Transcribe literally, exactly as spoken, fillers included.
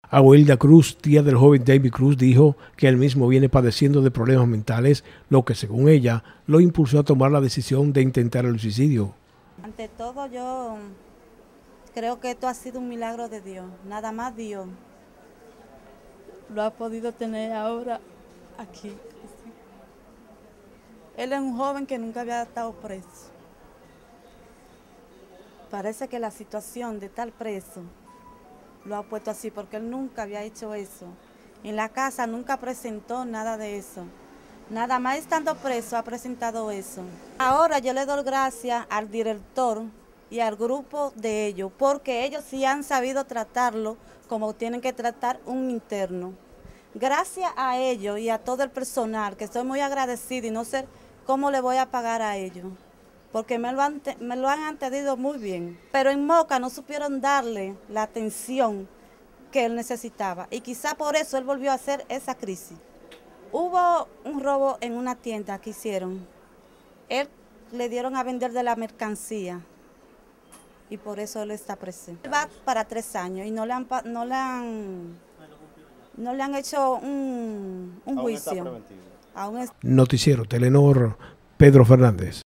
Aguilda Cruz, tía del joven David Cruz, dijo que él mismo viene padeciendo de problemas mentales, lo que según ella lo impulsó a tomar la decisión de intentar el suicidio. Ante todo yo creo que esto ha sido un milagro de Dios, nada más Dios lo ha podido tener ahora aquí. Él es un joven que nunca había estado preso. Parece que la situación de estar preso lo ha puesto así, porque él nunca había hecho eso. En la casa nunca presentó nada de eso. Nada más estando preso ha presentado eso. Ahora yo le doy gracias al director y al grupo de ellos, porque ellos sí han sabido tratarlo como tienen que tratar un interno. Gracias a ellos y a todo el personal, que estoy muy agradecida y no sé cómo le voy a pagar a ellos, porque me lo han, me lo han atendido muy bien. Pero en Moca no supieron darle la atención que él necesitaba y quizá por eso él volvió a hacer esa crisis. Hubo un robo en una tienda que hicieron. Él le dieron a vender de la mercancía y por eso él está presente. Él va para tres años y no le han, no le han, no le han hecho un, un juicio. Aún está Noticiero Telenor, Pedro Fernández.